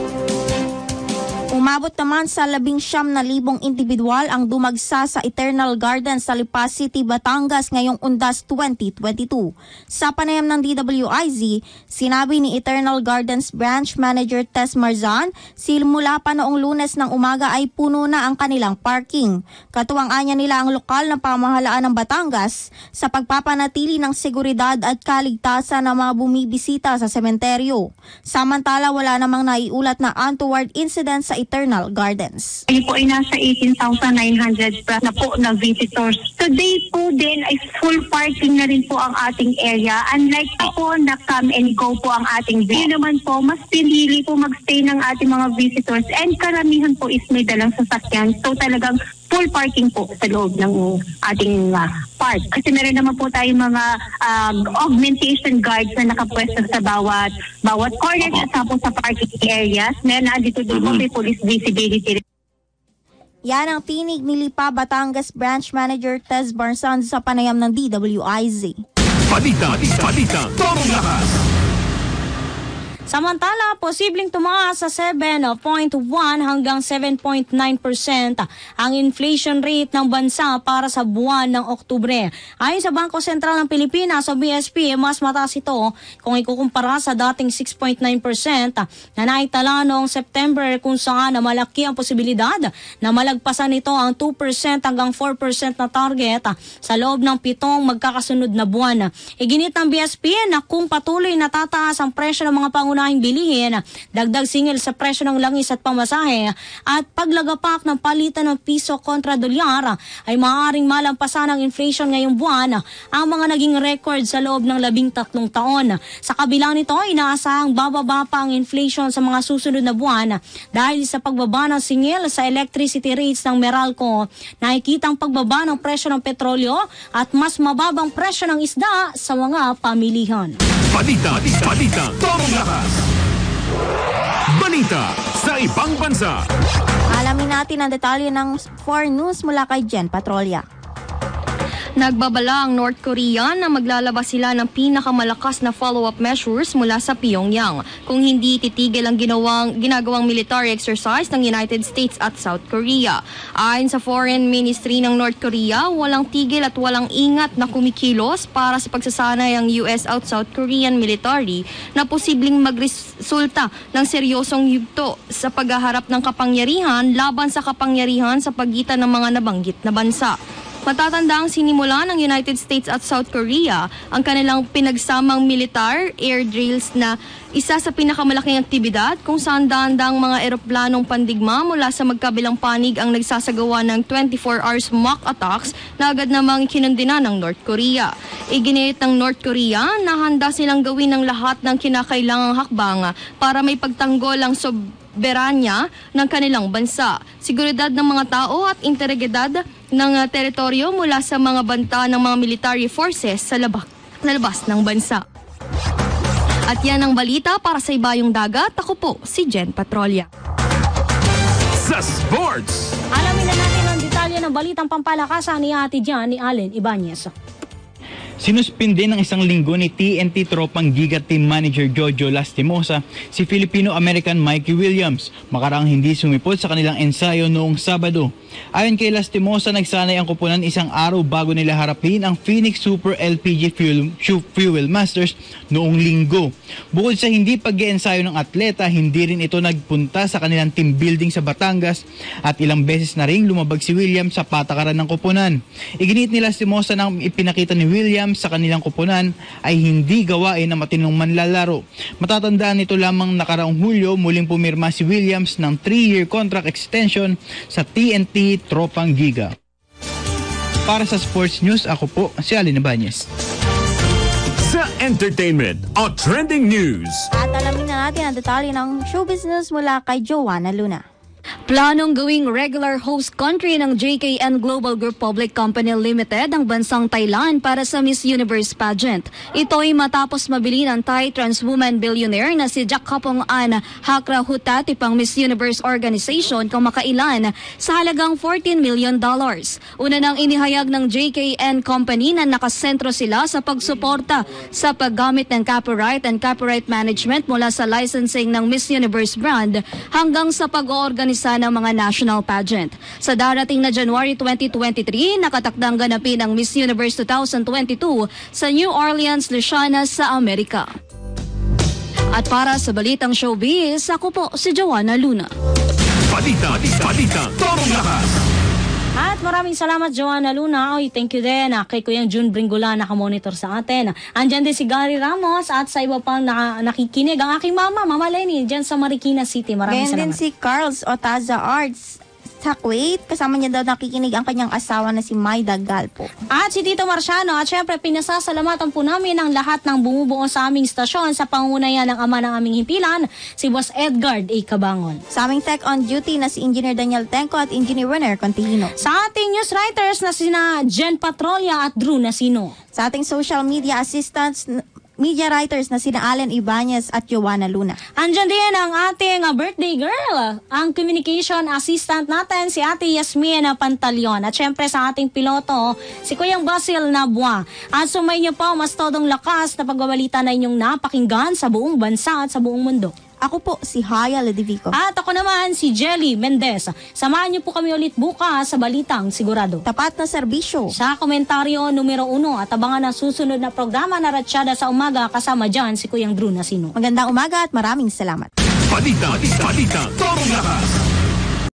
Umabot naman sa 19,000 individual ang dumagsa sa Eternal Gardens sa Lipa City, Batangas ngayong Undas 2022. Sa panayam ng DWIZ, sinabi ni Eternal Gardens Branch Manager Tess Marzan, simula pa noong Lunes ng umaga ay puno na ang kanilang parking. Katuwang-anya nila ang lokal na pamahalaan ng Batangas sa pagpapanatili ng seguridad at kaligtasan ng mga bumibisita sa sementeryo. Samantala, wala namang naiulat na untoward incident sa Eternal Gardens.
Ay po ay nasa 18,900 plus na po na visitors. Today po din ay full parking na rin po ang ating area. Unlike po na come and go po ang ating view naman po, mas pinili po magstay ng ating mga visitors and karamihan po is may dalang sasakyan. So talagang full parking po sa loob ng ating park. Kasi meron naman po tayong mga augmentation guards na nakapwesto sa bawat corner at tapos sa parking areas. Meron na dito po may police visibility.
Yan ang tinig ni Lipa Batangas Branch Manager Tess Marzan sa panayam ng DWIZ.
Balita, totoo lakas.
Samantala, posibleng tumaas sa 7.1 hanggang 7.9% ang inflation rate ng bansa para sa buwan ng Oktubre. Ayon sa Bangko Sentral ng Pilipinas o BSP, mas mataas ito kung ikukumpara sa dating 6.9% na naitala noong September, kung saan malaki ang posibilidad na malagpasan ito ang 2% hanggang 4% na target sa loob ng 7 magkakasunod na buwan. Iginit ng BSP na kung patuloy na tataas ang presyo ng mga pangunahan pangunahing bilihin, dagdag singil sa presyo ng langis at pamasahe, at paglagapak ng palitan ng piso kontra dolyar ay maaaring malampasan ng inflation ngayong buwan ang mga naging record sa loob ng 13 taon. Sa kabila nito, inaasahang bababa pa ang inflation sa mga susunod na buwan dahil sa pagbaba ng singil sa electricity rates ng Meralco, nakikitang pagbaba ng presyo ng petrolyo at mas mababang presyo ng isda sa mga pamilihan.
Balita, Torong Lakas. Balita sa ibang bansa.
Alamin natin ang detalye ng 4 News mula kay Jen Patrolya.
Nagbabala ang North Korea na maglalabas sila ng pinakamalakas na follow-up measures mula sa Pyongyang kung hindi titigil ang ginagawang military exercise ng United States at South Korea. Ayon sa Foreign Ministry ng North Korea, walang tigil at walang ingat na kumikilos para sa pagsasanay ang US at South Korean military na posibleng magresulta ng seryosong yugto sa paghaharap ng kapangyarihan laban sa kapangyarihan sa pagitan ng mga nabanggit na bansa. Matatandaang sinimula ng United States at South Korea ang kanilang pinagsamang militar air drills na isa sa pinakamalaking aktibidad kung saan daang mga eroplanong pandigma mula sa magkabilang panig ang nagsasagawa ng 24 hours mock attacks na agad namang kinundina ng North Korea. Iginiit ng North Korea na handa silang gawin ng lahat ng kinakailangang hakbang para may pagtanggol ang soberanya ng kanilang bansa, seguridad ng mga tao at integridad ng teritoryo mula sa mga banta ng mga military forces sa labas ng bansa. At yan ang balita para sa Ibayong Dagat. Ako po si Jen Patrolya.
Sa sports.
Alamin na natin ang detalye ng balitang pampalakasan ni Ate Jan ni Allen Ibanez.
Sinuspinde ng isang linggo ni TNT Tropang Giga Team Manager Jojo Lastimosa si Filipino-American Mikey Williams makaraang hindi sumipot sa kanilang ensayo noong Sabado. Ayon kay Lastimosa, nagsanay ang koponan isang araw bago nila harapin ang Phoenix Super LPG Fuel Masters noong linggo. Bukod sa hindi pag-iensayo ng atleta, hindi rin ito nagpunta sa kanilang team building sa Batangas at ilang beses na ring lumabag si Williams sa patakaran ng koponan. Iginit ni Lastimosa na ipinakita ni Williams sa kanilang koponan ay hindi gawain na matinong manlalaro. Matatandaan nito lamang nakaraang Hulyo, muling pumirma si Williams ng 3-year contract extension sa TNT Tropang Giga. Para sa Sports News, ako po si Allen Ibanez.
Sa entertainment o trending news.
At alamin na natin ang detalye ng show business mula kay Joanna Luna.
Planong gawing regular host country ng JKN Global Group Public Company Limited ang bansang Thailand para sa Miss Universe pageant. Ito ay matapos mabili ng Thai trans woman billionaire na si Jakapong An Hakrahutat pang Miss Universe organization kamakailan sa halagang $14 million. Una nang inihayag ng JKN Company na nakasentro sila sa pagsuporta sa paggamit ng copyright and copyright management mula sa licensing ng Miss Universe brand hanggang sa pag-oorganisa ng mga national pageant. Sa darating na January 2023, nakatakdang ganapin ang Miss Universe 2022 sa New Orleans, Louisiana sa Amerika. At para sa balitang showbiz, ako po si Joanna Luna.
Balita, Torong Lakas.
At maraming salamat, Joanna Luna. Oy, thank you din kay Kuyang June Bringola nakamonitor sa atin. Andyan din si Gary Ramos at sa iba pang nakikinig. Ang aking Mama Lenny, dyan sa Marikina City. Maraming salamat.
Ganyan din si Carls Otaza Arts sa Kuwait. Kasama niya daw nakikinig ang kanyang asawa na si Maida Galpo.
At si Tito Marciano. At syempre, pinasasalamatan po namin ang lahat ng bumubuo sa aming stasyon sa pangunayan ng ama ng aming himpilan, si Boss Edgard A. Cabangon.
Sa aming tech on duty na si Engineer Daniel Tenco at Engineer Renner Continino.
Sa ating news writers na sina Jen Patrolya at Drew Nasino.
Sa ating social media assistants, media writers na sina Allen Ibanez at Joanna Luna.
Andyan din ang ating birthday girl, ang communication assistant natin, si Ate Yasmin Pantalion. At syempre sa ating piloto, si Kuyang Basil Nabua. At sumay niyo po mas todong lakas na pagbabalita na inyong napakinggan sa buong bansa at sa buong mundo.
Ako po si Haya Ledivico.
At ako naman si Jelly Mendez. Samahan niyo po kami ulit bukas sa Balitang Sigurado.
Tapat na serbisyo.
Sa komentaryo numero 1 at abangan ang susunod na programa na Ratsyada sa Umaga kasama dyan si Kuyang Drew Nasino.
Magandang umaga at maraming salamat.
Balita, Torong Lakas.